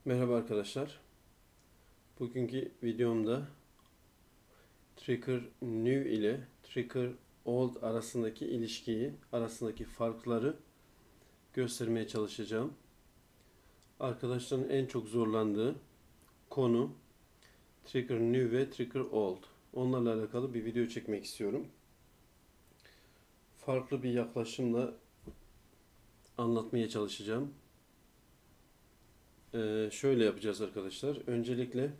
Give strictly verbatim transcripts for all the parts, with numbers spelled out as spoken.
Merhaba arkadaşlar. Bugünkü videomda Trigger New ile Trigger Old arasındaki ilişkiyi, arasındaki farkları göstermeye çalışacağım. Arkadaşların en çok zorlandığı konu Trigger New ve Trigger Old. Onlarla alakalı bir video çekmek istiyorum. Farklı bir yaklaşımla anlatmaya çalışacağım. Ee, şöyle yapacağız arkadaşlar. Öncelikle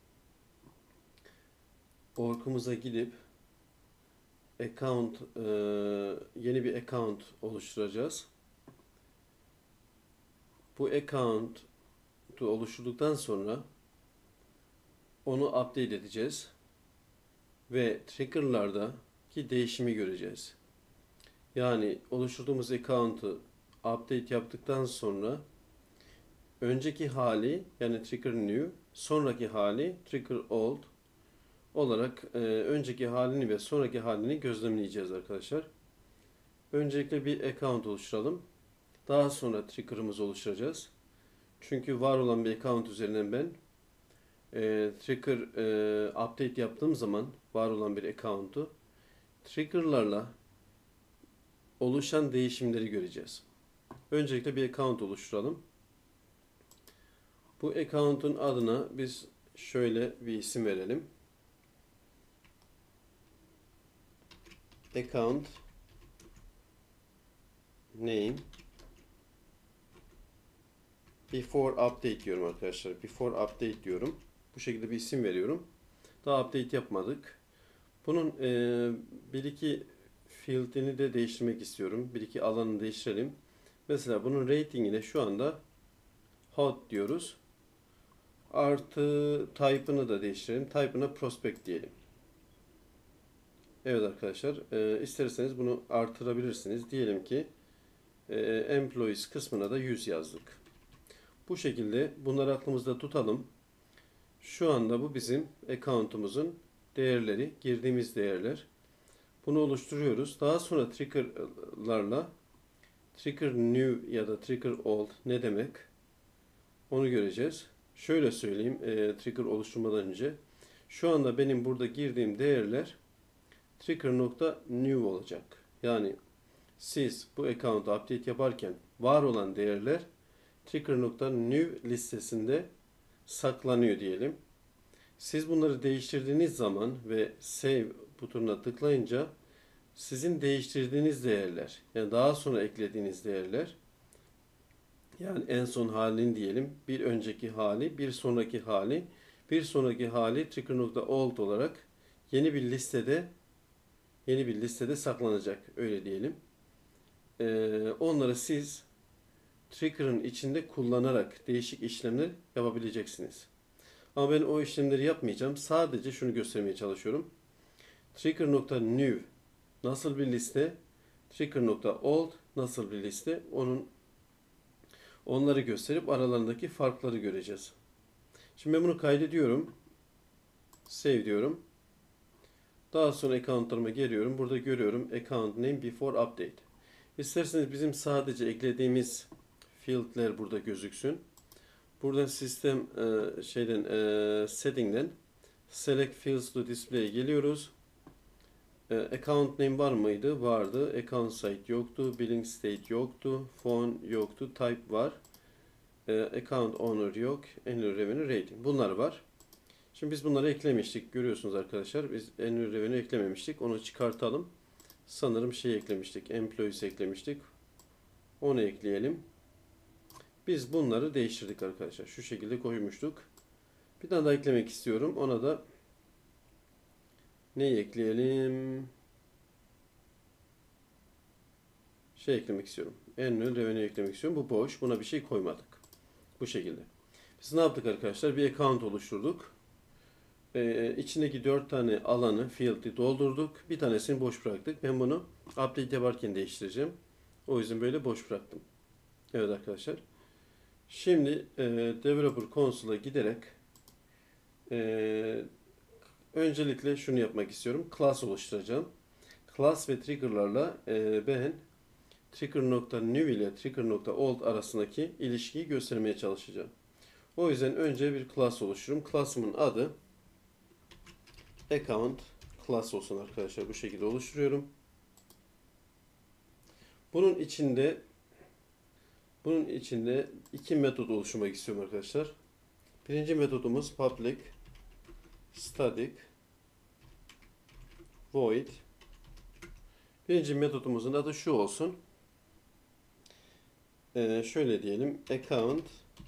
Ork'umuza gidip account e, yeni bir account oluşturacağız. Bu account'u oluşturduktan sonra onu update edeceğiz ve trigger'lardaki değişimi göreceğiz. Yani oluşturduğumuz account'u update yaptıktan sonra önceki hali, yani trigger new, sonraki hali trigger old olarak e, önceki halini ve sonraki halini gözlemleyeceğiz arkadaşlar. Öncelikle bir account oluşturalım. Daha sonra trigger'ımızı oluşturacağız. Çünkü var olan bir account üzerinden ben e, trigger e, update yaptığım zaman var olan bir account'u trigger'larla oluşan değişimleri göreceğiz. Öncelikle bir account oluşturalım. Bu account'un adına biz şöyle bir isim verelim. Account name before update diyorum arkadaşlar. Before update diyorum. Bu şekilde bir isim veriyorum. Daha update yapmadık. Bunun e, bir iki field'ini de değiştirmek istiyorum. Bir iki alanını değiştirelim. Mesela bunun ratingine şu anda hot diyoruz. Artı type'ını da değiştirelim. Type'ına prospect diyelim. Evet arkadaşlar, e, isterseniz bunu artırabilirsiniz. Diyelim ki e, employees kısmına da yüz yazdık. Bu şekilde bunları aklımızda tutalım. Şu anda bu bizim account'umuzun değerleri, girdiğimiz değerler. Bunu oluşturuyoruz. Daha sonra trigger'larla trigger new ya da trigger old ne demek? Onu göreceğiz. Şöyle söyleyeyim, e, trigger oluşturmadan önce. Şu anda benim burada girdiğim değerler trigger.new olacak. Yani siz bu account'u update yaparken var olan değerler trigger.new listesinde saklanıyor diyelim. Siz bunları değiştirdiğiniz zaman ve save butonuna tıklayınca sizin değiştirdiğiniz değerler, yani daha sonra eklediğiniz değerler, yani en son halini diyelim, bir önceki hali, bir sonraki hali, bir sonraki hali trigger.old olarak yeni bir listede yeni bir listede saklanacak, öyle diyelim. Ee, onları siz trigger'ın içinde kullanarak değişik işlemler yapabileceksiniz. Ama ben o işlemleri yapmayacağım. Sadece şunu göstermeye çalışıyorum. Trigger.new nasıl bir liste? Trigger.old nasıl bir liste? Onun onları gösterip aralarındaki farkları göreceğiz. Şimdi ben bunu kaydediyorum. Save diyorum. Daha sonra account'larıma geliyorum. Burada görüyorum account name before update. İsterseniz bizim sadece eklediğimiz field'ler burada gözüksün. Buradan sistem e, şeyden e, setting'den select fields to display'e geliyoruz. E, account name var mıydı? Vardı. Account site yoktu. Billing state yoktu. Phone yoktu. Type var. E, account owner yok. Annual revenue rating. Bunlar var. Şimdi biz bunları eklemiştik. Görüyorsunuz arkadaşlar. Biz annual revenue eklememiştik. Onu çıkartalım. Sanırım şey eklemiştik. Employees eklemiştik. Onu ekleyelim. Biz bunları değiştirdik arkadaşlar. Şu şekilde koymuştuk. Bir tane daha eklemek istiyorum. Ona da neyi ekleyelim? Şey eklemek istiyorum. Annual revenue eklemek istiyorum. Bu boş. Buna bir şey koymadık. Bu şekilde. Biz ne yaptık arkadaşlar? Bir account oluşturduk. Ee, içindeki dört tane alanı, field'i doldurduk. Bir tanesini boş bıraktık. Ben bunu update yaparken değiştireceğim. O yüzden böyle boş bıraktım. Evet arkadaşlar. Şimdi e, Developer Console'a giderek e, öncelikle şunu yapmak istiyorum. Class oluşturacağım. Class ve trigger'larla e, ben trigger.new ile trigger.old arasındaki ilişkiyi göstermeye çalışacağım. O yüzden önce bir class oluştururum. Class'ımın adı account class olsun arkadaşlar. Bu şekilde oluşturuyorum. Bunun içinde bunun içinde iki metod oluşturmak istiyorum arkadaşlar. Birinci metodumuz public static void. Birinci metodumuzun adı şu olsun. Ee, şöyle diyelim. Account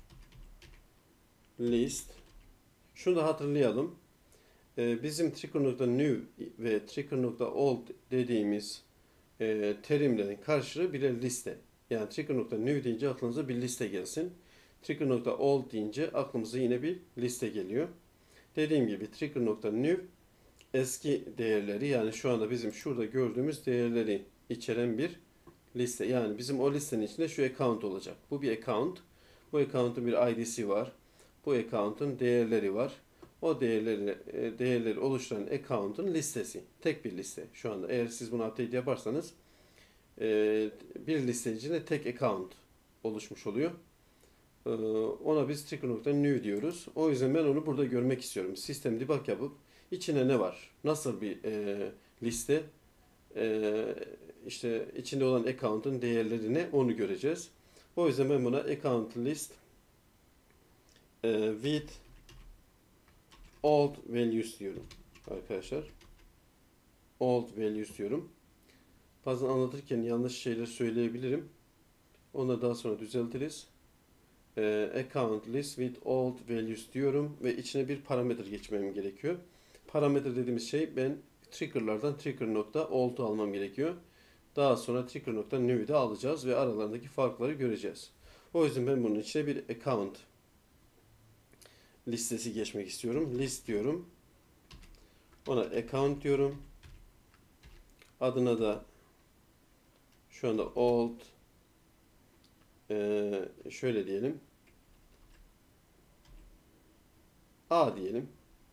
list. Şunu da hatırlayalım. Ee, bizim trigger.new ve trigger.old dediğimiz e, terimlerin karşılığı birer liste. Yani trigger.new deyince aklınıza bir liste gelsin. Trigger.old deyince aklımıza yine bir liste geliyor. Dediğim gibi trigger.new eski değerleri, yani şu anda bizim şurada gördüğümüz değerleri içeren bir liste. Yani bizim o listenin içinde şu account olacak. Bu bir account. Bu account'un bir I D'si var. Bu account'un değerleri var. O değerleri değerleri oluşturan account'un listesi. Tek bir liste. Şu anda eğer siz bunu update yaparsanız bir liste içinde tek account oluşmuş oluyor. Ona biz trigger.new diyoruz. O yüzden ben onu burada görmek istiyorum. Sistem debug yapıp içine ne var? Nasıl bir e, liste? E, işte içinde olan account'un değerleri ne? Onu göreceğiz. O yüzden ben buna account list e, with old values diyorum arkadaşlar. Old values diyorum. Bazen anlatırken yanlış şeyler söyleyebilirim. Onu daha sonra düzeltiriz. E, account list with old values diyorum ve içine bir parametre geçmem gerekiyor. Parametre dediğimiz şey, ben trigger'lardan trigger.old'u almam gerekiyor. Daha sonra trigger.new'u da alacağız ve aralarındaki farkları göreceğiz. O yüzden ben bunun içine bir account listesi geçmek istiyorum. List diyorum. Ona account diyorum. Adına da şu anda old ee, şöyle diyelim. A diyelim.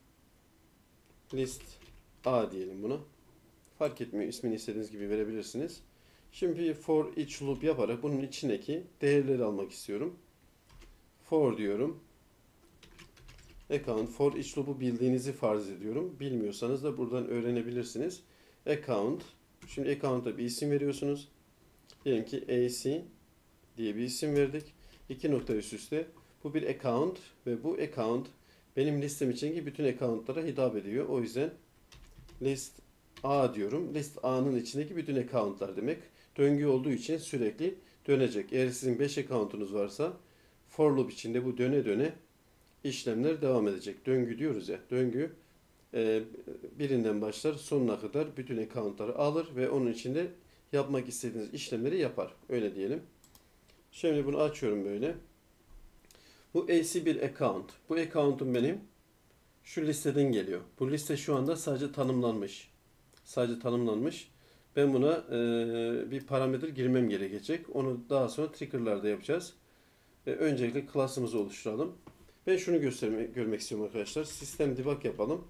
List A diyelim buna. Fark etmiyor. İsmini istediğiniz gibi verebilirsiniz. Şimdi bir for each loop yaparak bunun içindeki değerleri almak istiyorum. For diyorum. Account for each loop'u bildiğinizi farz ediyorum. Bilmiyorsanız da buradan öğrenebilirsiniz. Account. Şimdi account'a bir isim veriyorsunuz. Diyelim ki A C diye bir isim verdik. İki nokta üst üste. Bu bir account ve bu account benim listem içindeki bütün account'lara hitap ediyor. O yüzden list A diyorum. List A'nın içindeki bütün account'lar demek. Döngü olduğu için sürekli dönecek. Eğer sizin beş account'unuz varsa for loop içinde bu döne döne işlemler devam edecek. Döngü diyoruz ya. Döngü e, birinden başlar sonuna kadar bütün account'ları alır ve onun içinde yapmak istediğiniz işlemleri yapar. Öyle diyelim. Şimdi bunu açıyorum böyle. Bu A C bir account. Bu account'um benim şu listeden geliyor. Bu liste şu anda sadece tanımlanmış. Sadece tanımlanmış. Ben buna e, bir parametre girmem gerekecek. Onu daha sonra trigger'larda yapacağız. E, öncelikle class'ımızı oluşturalım. Ben şunu göstermek, görmek istiyorum arkadaşlar. Sistem debug yapalım.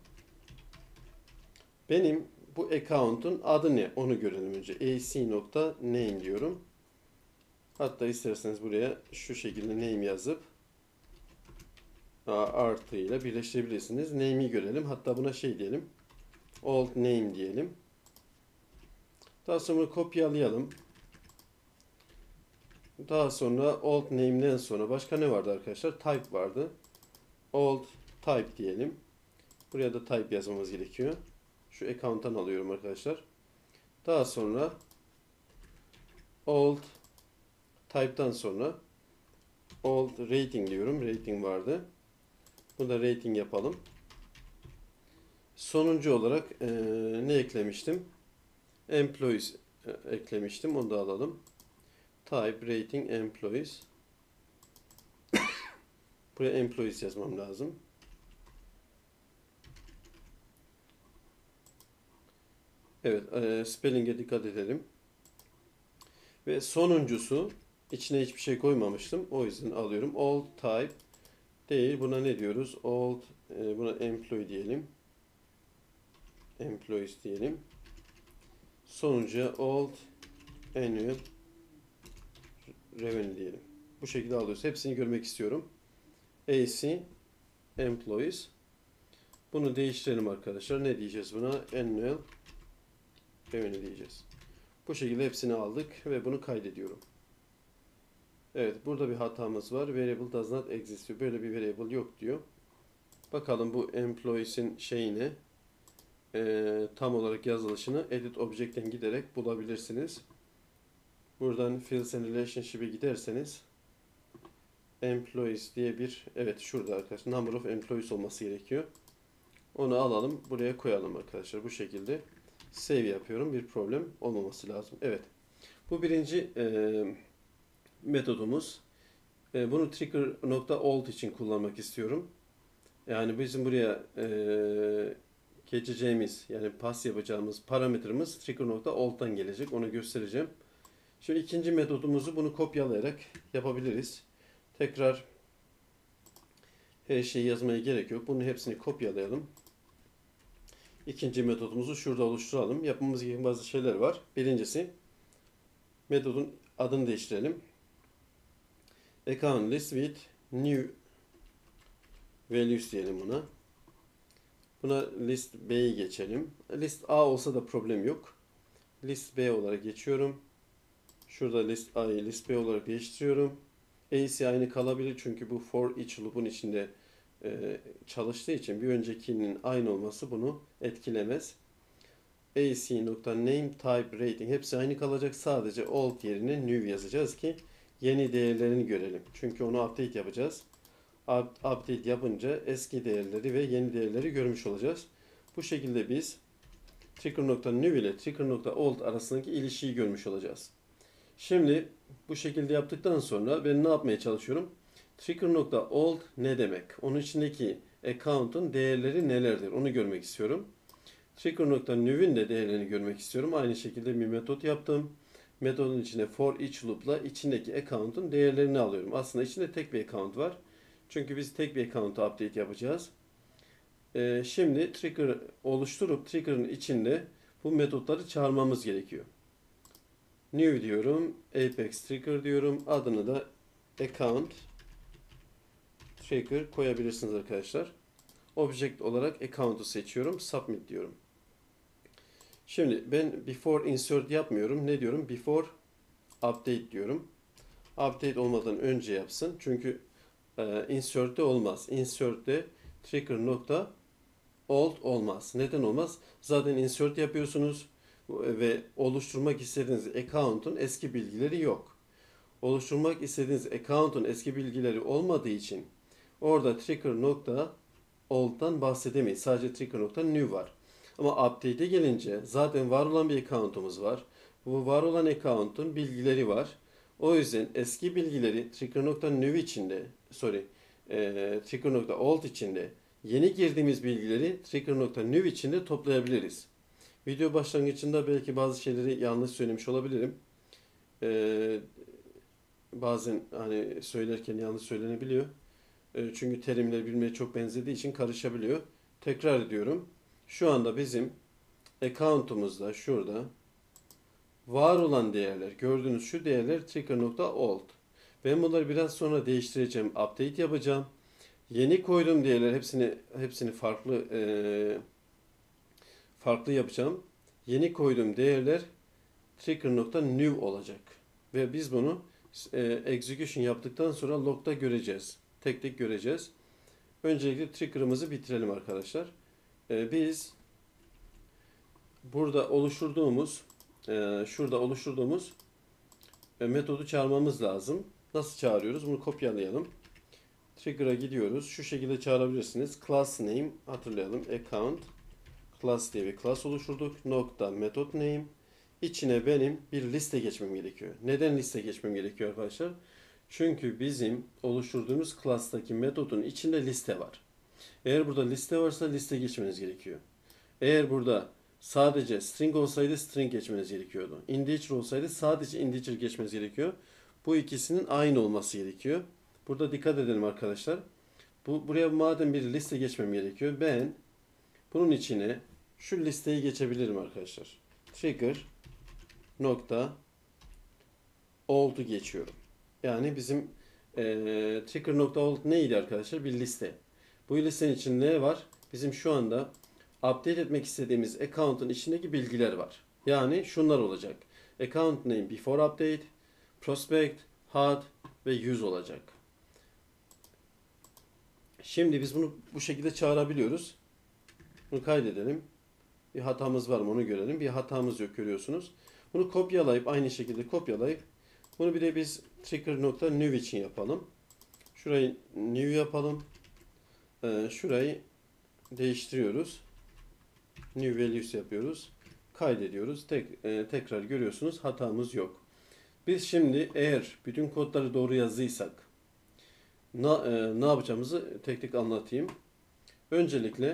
Benim bu account'un adı ne? Onu görelim önce. ac.name diyorum. Hatta isterseniz buraya şu şekilde name yazıp artı ile birleştirebilirsiniz. Name'i görelim. Hatta buna şey diyelim. Old name diyelim. Daha sonra kopyalayalım. Daha sonra old name'den sonra başka ne vardı arkadaşlar? Type vardı. Old type diyelim. Buraya da type yazmamız gerekiyor. Şu account'tan alıyorum arkadaşlar. Daha sonra old type'tan sonra old rating diyorum. Rating vardı. Burada rating yapalım. Sonuncu olarak e, ne eklemiştim? Employees e, eklemiştim. Onu da alalım. Type rating employees. Buraya employees yazmam lazım. Evet, e, spelling'e dikkat edelim. Ve sonuncusu, içine hiçbir şey koymamıştım. O yüzden alıyorum. Old type değil. Buna ne diyoruz? Old, e, buna employee diyelim. Employees diyelim. Sonuncuya old annual revenue diyelim. Bu şekilde alıyoruz. Hepsini görmek istiyorum. A C employees. Bunu değiştirelim arkadaşlar. Ne diyeceğiz buna? Annual revenue diyeceğiz. Bu şekilde hepsini aldık ve bunu kaydediyorum. Evet, burada bir hatamız var. Variable does not exist diyor. Böyle bir variable yok diyor. Bakalım bu employees'in şeyini e, tam olarak yazılışını edit object'ten giderek bulabilirsiniz. Buradan fields and relationship'e giderseniz employees diye bir, evet şurada arkadaşlar number of employees olması gerekiyor. Onu alalım, buraya koyalım arkadaşlar. Bu şekilde save yapıyorum. Bir problem olmaması lazım. Evet. Bu birinci e, metodumuz. E, bunu trigger.old için kullanmak istiyorum. Yani bizim buraya e, geçeceğimiz, yani pas yapacağımız parametremiz trigger.old'dan gelecek. Onu göstereceğim. Şimdi ikinci metodumuzu bunu kopyalayarak yapabiliriz. Tekrar her şeyi yazmaya gerek yok. Bunun hepsini kopyalayalım. İkinci metodumuzu şurada oluşturalım. Yapmamız gereken bazı şeyler var. Birincisi, metodun adını değiştirelim. Account list with new values diyelim buna. Buna list B'yi geçelim. List A olsa da problem yok. List B olarak geçiyorum. Şurada list A'yı list B olarak değiştiriyorum. A C aynı kalabilir çünkü bu for each loop'un içinde e, çalıştığı için bir öncekinin aynı olması bunu etkilemez. A C nokta name type rating hepsi aynı kalacak. Sadece old yerine new yazacağız ki yeni değerlerini görelim. Çünkü onu update yapacağız. Update yapınca eski değerleri ve yeni değerleri görmüş olacağız. Bu şekilde biz trigger.new ile trigger.old arasındaki ilişkiyi görmüş olacağız. Şimdi bu şekilde yaptıktan sonra ben ne yapmaya çalışıyorum? Trigger.old ne demek? Onun içindeki account'un değerleri nelerdir? Onu görmek istiyorum. Trigger.new'in de değerlerini görmek istiyorum. Aynı şekilde bir metot yaptım. Metodun içine for each loop'la içindeki account'un değerlerini alıyorum. Aslında içinde tek bir account var. Çünkü biz tek bir account'a update yapacağız. Ee, şimdi trigger oluşturup trigger'ın içinde bu metotları çağırmamız gerekiyor. New diyorum. Apex trigger diyorum. Adını da account trigger koyabilirsiniz arkadaşlar. Object olarak account'u seçiyorum. Submit diyorum. Şimdi ben before insert yapmıyorum. Ne diyorum? Before update diyorum. Update olmadan önce yapsın. Çünkü e, insert'te olmaz. Insert'te trigger nokta old olmaz. Neden olmaz? Zaten insert yapıyorsunuz ve oluşturmak istediğiniz account'un eski bilgileri yok. Oluşturmak istediğiniz account'un eski bilgileri olmadığı için orada trigger.old'dan bahsedemeyiz. Sadece trigger.new var. Ama update'e gelince zaten var olan bir account'umuz var. Bu var olan account'un bilgileri var. O yüzden eski bilgileri trigger.new içinde, sorry, e, trigger.old içinde, yeni girdiğimiz bilgileri trigger.new içinde toplayabiliriz. Video başlangıcında belki bazı şeyleri yanlış söylemiş olabilirim. Ee, bazen hani söylerken yanlış söylenebiliyor. Ee, çünkü terimler birbirine çok benzediği için karışabiliyor. Tekrar ediyorum. Şu anda bizim account'umuzda şurada var olan değerler, gördüğünüz şu değerler trigger.old. Ben bunları biraz sonra değiştireceğim, update yapacağım. Yeni koyduğum değerler hepsini hepsini farklı e, farklı yapacağım. Yeni koyduğum değerler trigger.new olacak. Ve biz bunu e, execution yaptıktan sonra log'da göreceğiz. Tek tek göreceğiz. Öncelikle trigger'ımızı bitirelim arkadaşlar. E, biz burada oluşturduğumuz e, şurada oluşturduğumuz e, metodu çağırmamız lazım. Nasıl çağırıyoruz? Bunu kopyalayalım. Trigger'a gidiyoruz. Şu şekilde çağırabilirsiniz. Class name hatırlayalım. Account class diye bir class oluşturduk. Nokta method name. İçine benim bir liste geçmem gerekiyor. Neden liste geçmem gerekiyor arkadaşlar? Çünkü bizim oluşturduğumuz class'taki metodun içinde liste var. Eğer burada liste varsa liste geçmeniz gerekiyor. Eğer burada sadece string olsaydı string geçmeniz gerekiyordu. Integer olsaydı sadece integer geçmeniz gerekiyor. Bu ikisinin aynı olması gerekiyor. Burada dikkat edelim arkadaşlar. Bu buraya madem bir liste geçmem gerekiyor. Ben bunun içine şu listeyi geçebilirim arkadaşlar. Trigger nokta old'u geçiyorum. Yani bizim e, trigger.old neydi arkadaşlar? Bir liste. Bu listenin içinde ne var? Bizim şu anda update etmek istediğimiz account'un içindeki bilgiler var. Yani şunlar olacak. Account name before update, prospect, hot ve yüz olacak. Şimdi biz bunu bu şekilde çağırabiliyoruz. Bunu kaydedelim. Bir hatamız var mı onu görelim. Bir hatamız yok, görüyorsunuz. Bunu kopyalayıp aynı şekilde kopyalayıp bunu bir de biz trigger.new için yapalım. Şurayı new yapalım. Ee, şurayı değiştiriyoruz. New values yapıyoruz. Kaydediyoruz. Tek, e, tekrar görüyorsunuz hatamız yok. Biz şimdi eğer bütün kodları doğru yazdıysak ne, e, ne yapacağımızı tek tek anlatayım. Öncelikle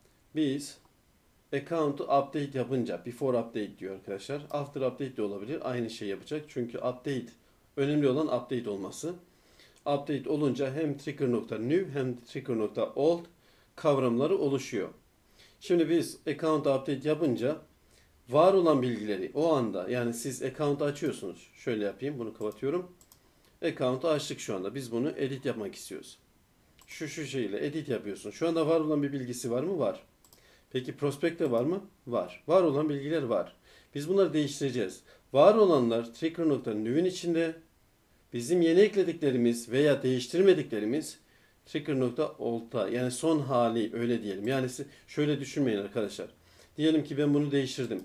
biz account'u update yapınca, before update diyor arkadaşlar. After update de olabilir. Aynı şey yapacak. Çünkü update, önemli olan update olması. Update olunca hem trigger.new hem trigger.old kavramları oluşuyor. Şimdi biz account update yapınca var olan bilgileri o anda, yani siz account'u açıyorsunuz. Şöyle yapayım, bunu kapatıyorum. Account'u açtık şu anda. Biz bunu edit yapmak istiyoruz. Şu şu şeyle edit yapıyorsun. Şu anda var olan bir bilgisi var mı? Var. Peki prospekte var mı? Var. Var olan bilgiler var. Biz bunları değiştireceğiz. Var olanlar trigger.new'in içinde, bizim yeni eklediklerimiz veya değiştirmediklerimiz trigger.old'da, yani son hali, öyle diyelim. Yani şöyle düşünmeyin arkadaşlar. Diyelim ki ben bunu değiştirdim.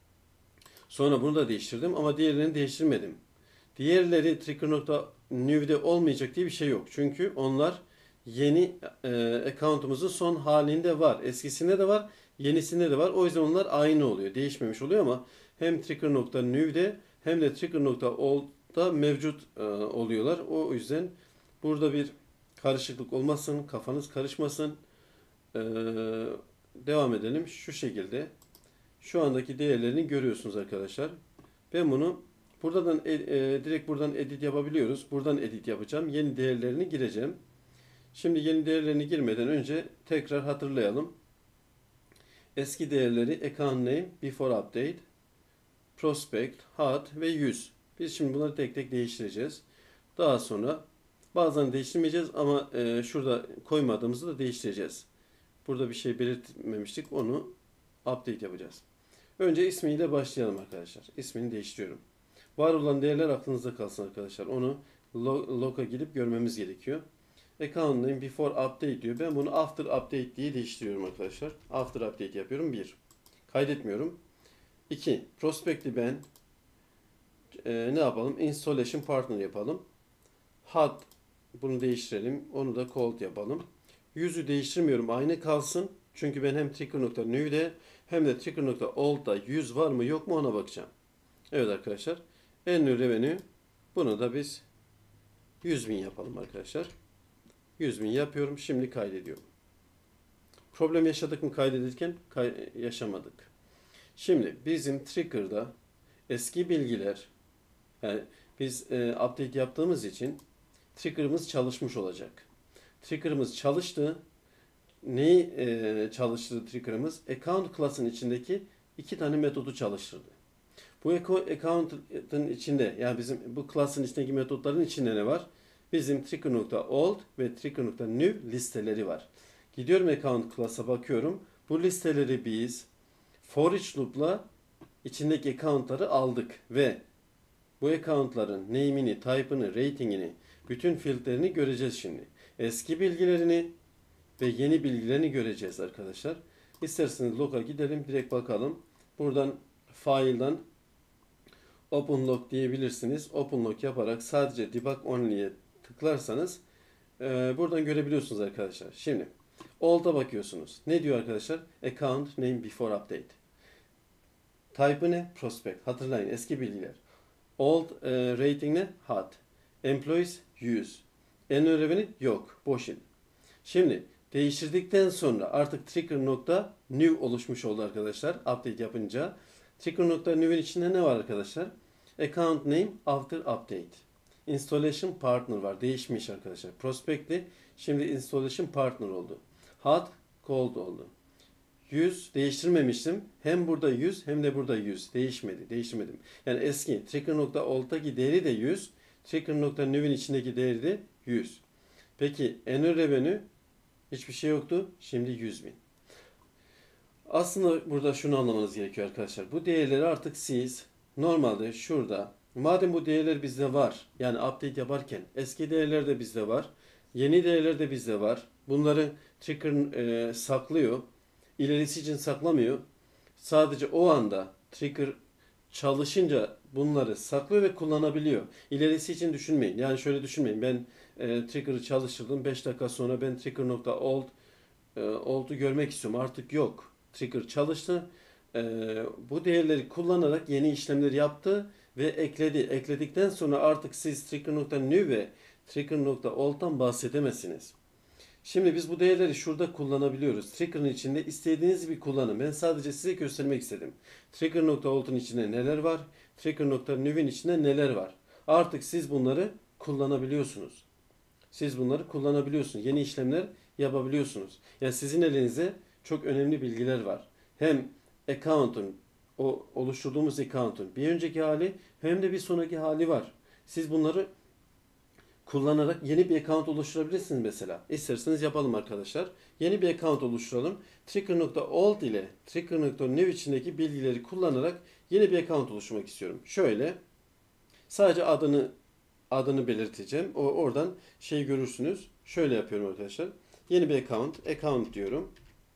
Sonra bunu da değiştirdim ama diğerlerini değiştirmedim. Diğerleri trigger.new'de olmayacak diye bir şey yok. Çünkü onlar yeni e, account'umuzun son halinde var. Eskisinde de var, yenisinde de var. O yüzden onlar aynı oluyor. Değişmemiş oluyor ama hem trigger.new'de hem de trigger.old'da mevcut e, oluyorlar. O yüzden burada bir karışıklık olmasın, kafanız karışmasın. E, devam edelim. Şu şekilde. Şu andaki değerlerini görüyorsunuz arkadaşlar. Ben bunu buradan e, e, direkt buradan edit yapabiliyoruz. Buradan edit yapacağım. Yeni değerlerini gireceğim. Şimdi yeni değerlerini girmeden önce tekrar hatırlayalım. Eski değerleri account name, before update, prospect, hot ve yüz. Biz şimdi bunları tek tek değiştireceğiz. Daha sonra bazen değiştirmeyeceğiz ama e, şurada koymadığımızı da değiştireceğiz. Burada bir şey belirtmemiştik. Onu update yapacağız. Önce ismiyle başlayalım arkadaşlar. İsmini değiştiriyorum. Var olan değerler aklınızda kalsın arkadaşlar. Onu log'a gidip görmemiz gerekiyor. Account name before update diyor. Ben bunu after update diye değiştiriyorum arkadaşlar. After update yapıyorum. bir. Kaydetmiyorum. iki. Prospect'i ben e, ne yapalım? Installation partner yapalım. Hot, bunu değiştirelim. Onu da cold yapalım. Yüzü değiştirmiyorum. Aynı kalsın. Çünkü ben hem trigger.new'de hem de trigger.old'da yüz var mı yok mu ona bakacağım. Evet arkadaşlar. Annual revenue, bunu da biz yüz bin yapalım arkadaşlar. yüz bin yapıyorum. Şimdi kaydediyorum. Problem yaşadık mı kaydedirken? Kay yaşamadık. Şimdi bizim trigger'da eski bilgiler, yani biz e, update yaptığımız için trigger'ımız çalışmış olacak. Trigger'ımız çalıştı. Neyi e, çalıştırdı trigger'ımız? Account class'ın içindeki iki tane metodu çalıştırdı. Bu account'ın içinde, yani bizim bu class'ın içindeki metotların içinde ne var? Bizim trigger.old ve trigger.new listeleri var. Gidiyorum account class'a bakıyorum. Bu listeleri biz for each loop'la içindeki account'ları aldık ve bu account'ların name'ini, type'ını, rating'ini, bütün field'lerini göreceğiz şimdi. Eski bilgilerini ve yeni bilgilerini göreceğiz arkadaşlar. İsterseniz log'a gidelim, direkt bakalım. Buradan file'dan open log diyebilirsiniz. Open log yaparak sadece debug only'ye tıklarsanız e, buradan görebiliyorsunuz arkadaşlar. Şimdi old'a bakıyorsunuz. Ne diyor arkadaşlar? Account name before update. Type'ı ne? Prospect. Hatırlayın, eski bilgiler. Old e, rating ne? Hot. Employees yüz. Annual revenue yok. Boş in. Şimdi değiştirdikten sonra artık trigger.new oluşmuş oldu arkadaşlar. Update yapınca. Trigger.new'in içinde ne var arkadaşlar? Account name after update. Installation partner var. Değişmiş arkadaşlar. Prospect'li. Şimdi installation partner oldu. Hot, cold oldu. yüz değiştirmemiştim. Hem burada yüz hem de burada yüz. Değişmedi. Değiştirmedim. Yani eski trigger.old'daki değeri de yüz. Trigger.new'in içindeki değeri de yüz. Peki annual revenue hiçbir şey yoktu. Şimdi yüz bin. Aslında burada şunu anlamanız gerekiyor arkadaşlar. Bu değerleri artık siz normalde şurada, madem bu değerler bizde var, yani update yaparken eski değerler de bizde var, yeni değerler de bizde var. Bunları trigger e, saklıyor. İlerisi için saklamıyor. Sadece o anda trigger çalışınca bunları saklıyor ve kullanabiliyor. İlerisi için düşünmeyin. Yani şöyle düşünmeyin. Ben e, trigger'ı çalıştırdım. beş dakika sonra ben trigger.old e, old'u görmek istiyorum. Artık yok. Trigger çalıştı. E, bu değerleri kullanarak yeni işlemler yaptı ve ekledi. Ekledikten sonra artık siz trigger.new ve trigger.old'dan bahsedemezsiniz. Şimdi biz bu değerleri şurada kullanabiliyoruz. Trigger'ın içinde istediğiniz bir kullanın. Ben sadece size göstermek istedim. Trigger.old'un içinde neler var? Trigger.new'in içinde neler var? Artık siz bunları kullanabiliyorsunuz. Siz bunları kullanabiliyorsunuz. Yeni işlemler yapabiliyorsunuz. Yani sizin elinizde çok önemli bilgiler var. Hem account'un, o oluşturduğumuz account'un bir önceki hali hem de bir sonraki hali var. Siz bunları kullanarak yeni bir account oluşturabilirsiniz mesela. İsterseniz yapalım arkadaşlar. Yeni bir account oluşturalım. Trigger.old ile Trigger.new içindeki bilgileri kullanarak yeni bir account oluşturmak istiyorum. Şöyle sadece adını adını belirteceğim. O oradan şey görürsünüz. Şöyle yapıyorum arkadaşlar. Yeni bir account, account diyorum.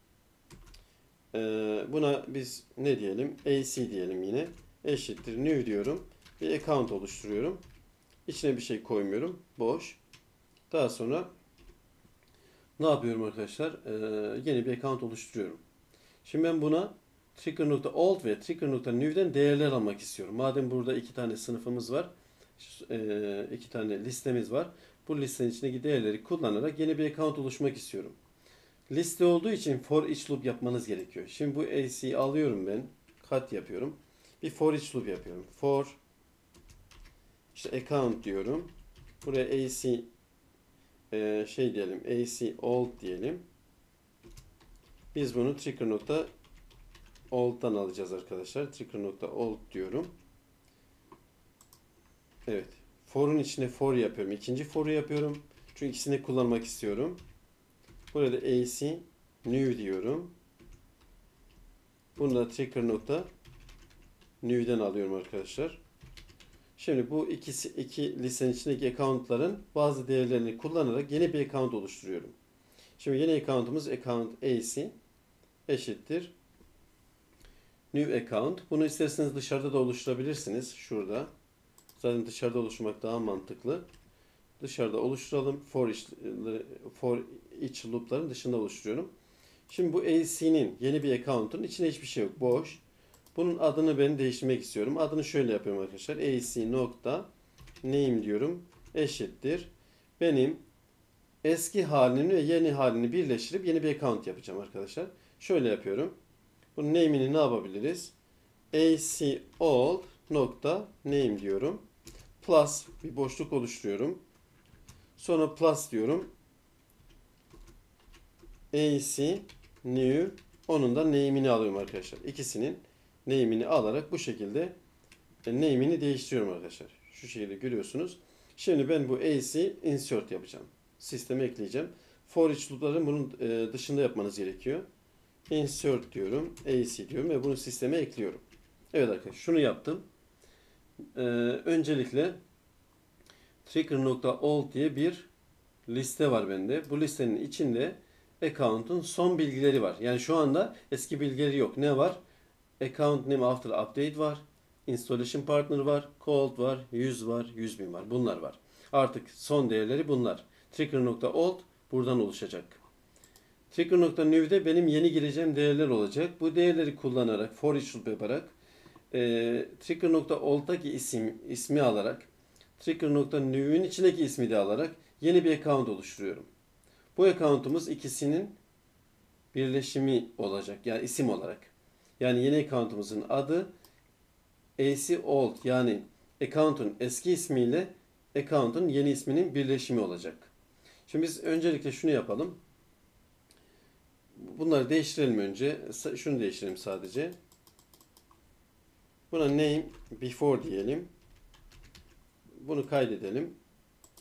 Ee, buna biz ne diyelim? A C diyelim yine. Eşittir new diyorum. Bir account oluşturuyorum. İçine bir şey koymuyorum. Boş. Daha sonra ne yapıyorum arkadaşlar? Ee, yeni bir account oluşturuyorum. Şimdi ben buna trigger.old ve trigger.new'den değerler almak istiyorum. Madem burada iki tane sınıfımız var. E, iki tane listemiz var. Bu listenin içindeki değerleri kullanarak yeni bir account oluşturmak istiyorum. Liste olduğu için for each loop yapmanız gerekiyor. Şimdi bu A C'yi alıyorum ben. Cut yapıyorum. Bir for each loop yapıyorum. For işte account diyorum. Buraya A C e, şey diyelim. A C old diyelim. Biz bunu trigger.old'dan alacağız arkadaşlar. Trigger.old diyorum. Evet. For'un içine for yapıyorum. İkinci for'u yapıyorum. Çünkü ikisini kullanmak istiyorum. Burada A C new diyorum. Bunu da trigger.new'den alıyorum arkadaşlar. Şimdi bu ikisi iki listenin içindeki account'ların bazı değerlerini kullanarak yeni bir account oluşturuyorum. Şimdi yeni account'umuz account A C eşittir new account. Bunu isterseniz dışarıda da oluşturabilirsiniz. Şurada. Zaten dışarıda oluşturmak daha mantıklı. Dışarıda oluşturalım. For each, for each loop'ların dışında oluşturuyorum. Şimdi bu A C'nin yeni bir account'un içinde hiçbir şey yok. Boş. Bunun adını ben değiştirmek istiyorum. Adını şöyle yapıyorum arkadaşlar. A C nokta name diyorum. Eşittir. Benim eski halini ve yeni halini birleştirip yeni bir account yapacağım arkadaşlar. Şöyle yapıyorum. Bunun name'ini ne yapabiliriz? A C old nokta name diyorum. Plus bir boşluk oluşturuyorum. Sonra plus diyorum. A C new onun da name'ini alıyorum arkadaşlar. İkisinin name'ini alarak bu şekilde name'ini değiştiriyorum arkadaşlar. Şu şekilde görüyorsunuz. Şimdi ben bu A C insert yapacağım. Sisteme ekleyeceğim. For each loop'ların bunun dışında yapmanız gerekiyor. Insert diyorum. A C diyorum ve bunu sisteme ekliyorum. Evet arkadaşlar şunu yaptım. Ee, öncelikle trigger.old diye bir liste var bende. Bu listenin içinde account'un son bilgileri var. Yani şu anda eski bilgileri yok. Ne var? Account name after update var. Installation partner var. Cold var. yüz var. yüz bin var. Bunlar var. Artık son değerleri bunlar. Trigger.old buradan oluşacak. Trigger.new'de benim yeni gireceğim değerler olacak. Bu değerleri kullanarak for each loop yaparak e, Trigger.old'daki isim ismi alarak Trigger.new'ün içindeki ismi de alarak yeni bir account oluşturuyorum. Bu account'umuz ikisinin birleşimi olacak. Yani isim olarak. Yani yeni account'umuzun adı A C old yani account'un eski ismiyle account'un yeni isminin birleşimi olacak. Şimdi biz öncelikle şunu yapalım. Bunları değiştirelim önce. Şunu değiştirelim sadece. Buna name before diyelim. Bunu kaydedelim. Evet.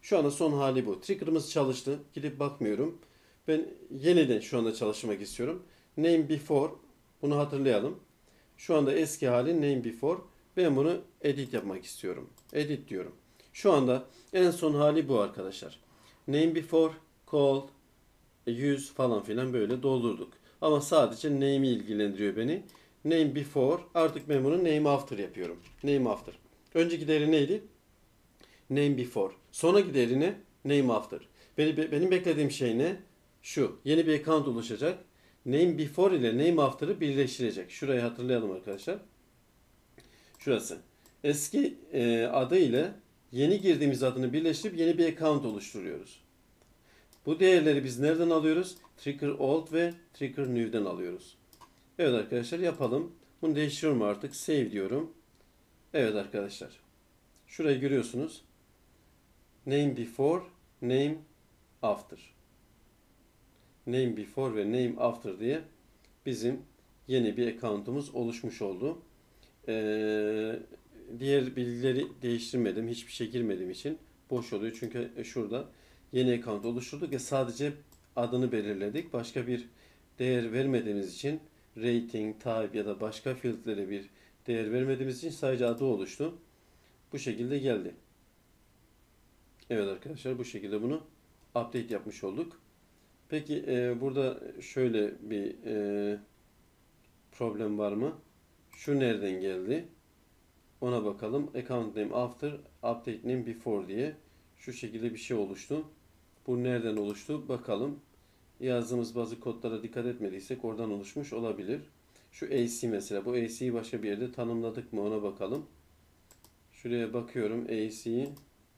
Şu anda son hali bu. Trigger'ımız çalıştı. Gidip bakmıyorum. Ben yeniden şu anda çalışmak istiyorum. Name before. Bunu hatırlayalım. Şu anda eski hali name before. Ben bunu edit yapmak istiyorum. Edit diyorum. Şu anda en son hali bu arkadaşlar. Name before, called, use falan filan böyle doldurduk. Ama sadece name'i ilgilendiriyor beni. Name before. Artık ben bunu name after yapıyorum. Name after. Önceki değeri neydi? Name before. Sonraki değeri ne? Name after. Benim, benim beklediğim şey ne? Şu. Yeni bir account oluşacak. Name before ile name after'ı birleştirecek. Şurayı hatırlayalım arkadaşlar. Şurası. Eski e, adı ile yeni girdiğimiz adını birleştirip yeni bir account oluşturuyoruz. Bu değerleri biz nereden alıyoruz? Trigger old ve trigger new'den alıyoruz. Evet arkadaşlar yapalım. Bunu değiştiriyorum artık. Save diyorum. Evet arkadaşlar. Şurayı görüyorsunuz. Name before, name after. Name before ve name after diye bizim yeni bir account'umuz oluşmuş oldu. Ee, diğer bilgileri değiştirmedim. Hiçbir şey girmediğim için boş oluyor. Çünkü şurada yeni account oluşturduk ve sadece adını belirledik. Başka bir değer vermediğimiz için rating, type ya da başka field'lere bir değer vermediğimiz için sadece adı oluştu. Bu şekilde geldi. Evet arkadaşlar bu şekilde bunu update yapmış olduk. Peki e, burada şöyle bir e, problem var mı? Şu nereden geldi? Ona bakalım. Account name after, update name before diye şu şekilde bir şey oluştu. Bu nereden oluştu? Bakalım. Yazdığımız bazı kodlara dikkat etmediysek oradan oluşmuş olabilir. Şu A C mesela. Bu A C'yi başka bir yerde tanımladık mı ona bakalım. Şuraya bakıyorum. A C'yi.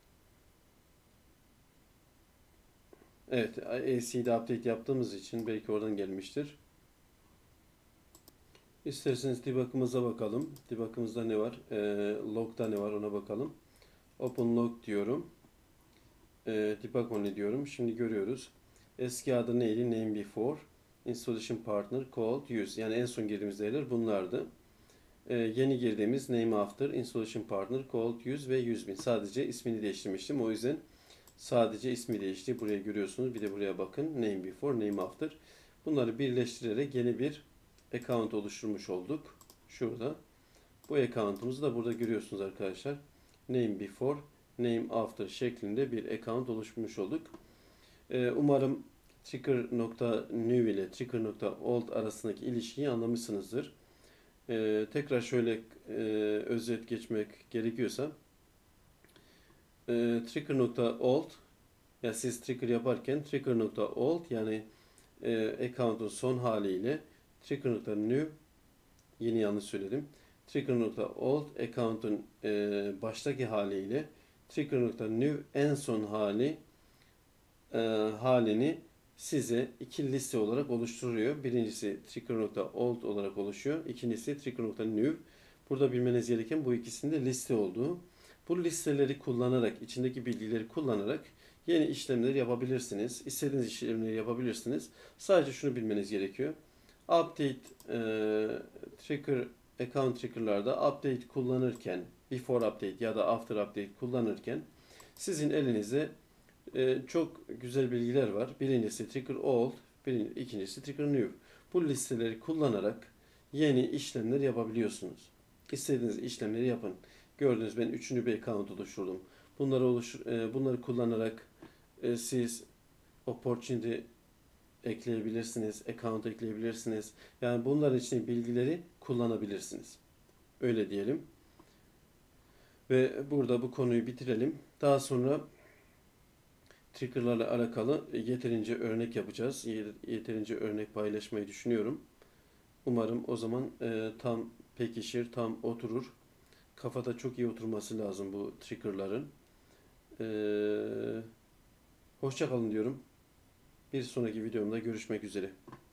Evet. A C'de update yaptığımız için belki oradan gelmiştir. İsterseniz debug'ımıza bakalım. Debug'ımızda ne var? E, log'da ne var ona bakalım. Open log diyorum. E, debug only diyorum. Şimdi görüyoruz. Eski adı neydi? Name before. Installation partner called use. Yani en son girdiğimiz değerler bunlardı. E, yeni girdiğimiz name after, installation partner called use ve yüz bin. Sadece ismini değiştirmiştim. O yüzden sadece ismi değişti. Buraya görüyorsunuz. Bir de buraya bakın. Name before, name after. Bunları birleştirerek yeni bir account oluşturmuş olduk. Şurada. Bu account'umuzu da burada görüyorsunuz arkadaşlar. Name before, name after şeklinde bir account oluşturmuş olduk. Ee, umarım trigger.new ile trigger.old arasındaki ilişkiyi anlamışsınızdır. Ee, tekrar şöyle e, özet geçmek gerekiyorsa e, trigger.old ya siz trigger yaparken trigger.old yani e, account'un son haliyle trigger.new yeni yanlış söyledim. Trigger.old account'un e, baştaki haliyle Trigger.new en son hali e, halini size iki liste olarak oluşturuyor. Birincisi Trigger.old olarak oluşuyor. İkincisi Trigger.new. Burada bilmeniz gereken bu ikisinde liste olduğu. Bu listeleri kullanarak, içindeki bilgileri kullanarak yeni işlemler yapabilirsiniz. İstediğiniz işlemleri yapabilirsiniz. Sadece şunu bilmeniz gerekiyor. Update e, trigger account trigger'larda update kullanırken, before update ya da after update kullanırken sizin elinizde e, çok güzel bilgiler var. Birincisi trigger old, birinci, ikincisi trigger new. Bu listeleri kullanarak yeni işlemler yapabiliyorsunuz. İstediğiniz işlemleri yapın. Gördünüz ben üçüncü bir account oluşturdum. Bunları oluş, e, bunları kullanarak e, siz opportunity ekleyebilirsiniz, account ekleyebilirsiniz. Yani bunların için bilgileri kullanabilirsiniz. Öyle diyelim. Ve burada bu konuyu bitirelim. Daha sonra trigger'larla alakalı yeterince örnek yapacağız. Yeterince örnek paylaşmayı düşünüyorum. Umarım o zaman e, tam pekişir, tam oturur. Kafada çok iyi oturması lazım bu trigger'ların. E, hoşça kalın diyorum. Bir sonraki videomda görüşmek üzere.